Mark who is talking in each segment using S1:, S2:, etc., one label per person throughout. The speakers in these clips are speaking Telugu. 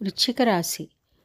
S1: వృశ్చిక రాశి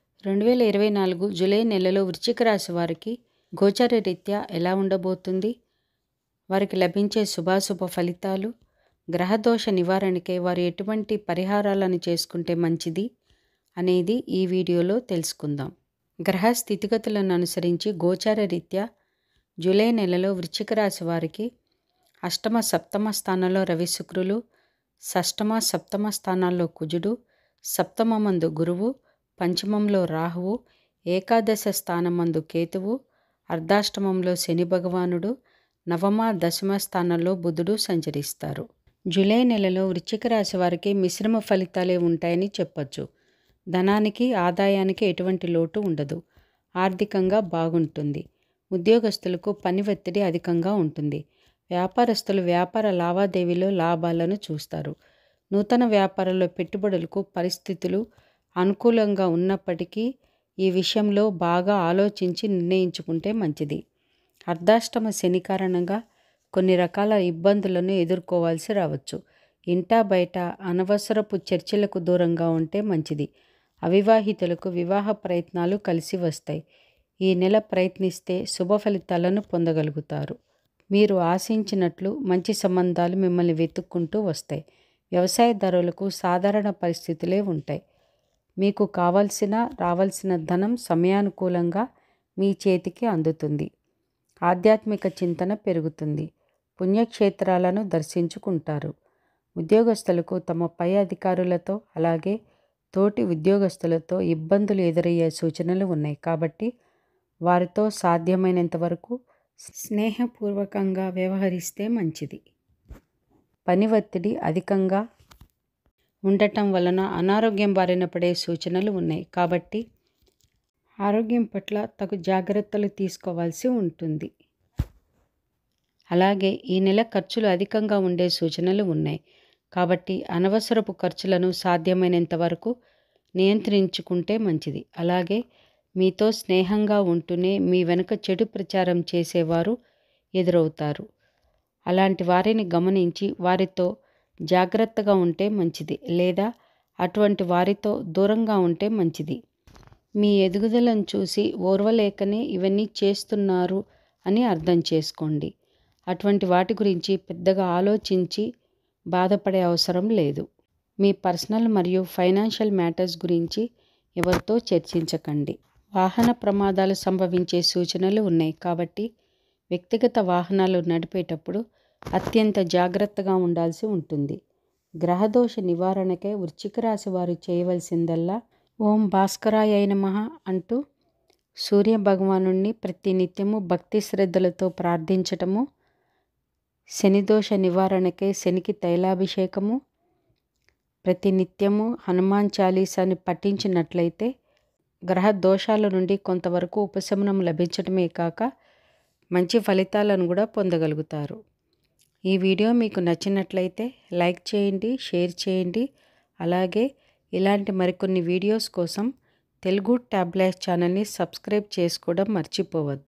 S1: 2024 జూలై నెలలో వృశ్చిక రాశి వారికి గోచర రీత్యా ఎలా ఉండబోతుంది, వారికి లభించే శుభాశుభ ఫలితాలు, గ్రహదోష నివారణకై వారు ఎటువంటి పరిహారాలను చేసుకుంటే మంచిది అనేది ఈ వీడియోలో తెలుసుకుందాం. గ్రహ స్థితిగతులను అనుసరించి గోచర రీత్యా జూలై నెలలో వృశ్చిక రాశి వారికి అష్టమ సప్తమ స్థానంలో రవి శుక్రులు, షష్టమ సప్తమ స్థానాల్లో కుజుడు, సప్తమమందు గురువు, పంచమంలో రాహువు, ఏకాదశ స్థానమందు కేతువు, అర్ధాష్టమంలో శని భగవానుడు, నవమ దశమ స్థానంలో బుధుడు సంచరిస్తారు. జూలై నెలలో వృశ్చిక రాశి వారికి మిశ్రమ ఫలితాలే ఉంటాయని చెప్పొచ్చు. ధనానికి ఆదాయానికి ఎటువంటి లోటు ఉండదు. ఆర్థికంగా బాగుంటుంది. ఉద్యోగస్తులకు పని ఒత్తిడి అధికంగా ఉంటుంది. వ్యాపారస్తులు వ్యాపార లావాదేవీలో లాభాలను చూస్తారు. నూతన వ్యాపారంలో పెట్టుబడులకు పరిస్థితులు అనుకూలంగా ఉన్నప్పటికీ ఈ విషయంలో బాగా ఆలోచించి నిర్ణయించుకుంటే మంచిది. అర్ధాష్టమ శని కారణంగా కొన్ని రకాల ఇబ్బందులను ఎదుర్కోవాల్సి రావచ్చు. ఇంటా బయట అనవసరపు చర్చలకు దూరంగా ఉంటే మంచిది. అవివాహితులకు వివాహ ప్రయత్నాలు కలిసి వస్తాయి. ఈ నెల ప్రయత్నిస్తే శుభ ఫలితాలను పొందగలుగుతారు. మీరు ఆశించినట్లు మంచి సంబంధాలు మిమ్మల్ని వెతుక్కుంటూ వస్తాయి. వ్యవసాయదారులకు సాధారణ పరిస్థితులే ఉంటాయి. మీకు రావాల్సిన ధనం సమయానుకూలంగా మీ చేతికి అందుతుంది. ఆధ్యాత్మిక చింతన పెరుగుతుంది. పుణ్యక్షేత్రాలను దర్శించుకుంటారు. ఉద్యోగస్తులకు తమ పై అధికారులతో అలాగే తోటి ఉద్యోగస్తులతో ఇబ్బందులు ఎదురయ్యే సూచనలు ఉన్నాయి. కాబట్టి వారితో సాధ్యమైనంత వరకు స్నేహపూర్వకంగా వ్యవహరిస్తే మంచిది. పని ఒత్తిడి అధికంగా ఉండటం వలన అనారోగ్యం బారిన పడే సూచనలు ఉన్నాయి. కాబట్టి ఆరోగ్యం పట్ల తగు జాగ్రత్తలు తీసుకోవాల్సి ఉంటుంది. అలాగే ఈ నెల ఖర్చులు అధికంగా ఉండే సూచనలు ఉన్నాయి. కాబట్టి అనవసరపు ఖర్చులను సాధ్యమైనంత వరకు నియంత్రించుకుంటే మంచిది. అలాగే మీతో స్నేహంగా ఉంటూనే మీ వెనుక చెడు ప్రచారం చేసేవారు ఎదురవుతారు. అలాంటి వారిని గమనించి వారితో జాగ్రత్తగా ఉంటే మంచిది, లేదా అటువంటి వారితో దూరంగా ఉంటే మంచిది. మీ ఎదుగుదలను చూసి ఓర్వలేకనే ఇవన్నీ చేస్తున్నారు అని అర్థం చేసుకోండి. అటువంటి వాటి గురించి పెద్దగా ఆలోచించి బాధపడే అవసరం లేదు. మీ పర్సనల్ మరియు ఫైనాన్షియల్ మ్యాటర్స్ గురించి ఎవరితో చర్చించకండి. వాహన ప్రమాదాలు సంభవించే సూచనలు ఉన్నాయి. కాబట్టి వ్యక్తిగత వాహనాలు నడిపేటప్పుడు అత్యంత జాగ్రత్తగా ఉండాల్సి ఉంటుంది. గ్రహదోష నివారణకై వృశ్చిక రాశి వారు చేయవలసిందల్లా ఓం భాస్కరాయ నమః అంటూ సూర్య భగవానుణ్ణి ప్రతినిత్యము భక్తి శ్రద్ధలతో ప్రార్థించటము, శనిదోష నివారణకై శనికి తైలాభిషేకము, ప్రతినిత్యము హనుమాన్ చాలీసాని పఠించినట్లయితే గ్రహ దోషాల నుండి కొంతవరకు ఉపశమనం లభించడమే కాక మంచి ఫలితాలను కూడా పొందగలుగుతారు. ఈ వీడియో మీకు నచ్చినట్లయితే లైక్ చేయండి, షేర్ చేయండి. అలాగే ఇలాంటి మరికొన్ని వీడియోస్ కోసం తెలుగు ట్యాబ్లెట్స్ ఛానల్ని సబ్స్క్రైబ్ చేసుకోవడం మర్చిపోవద్దు.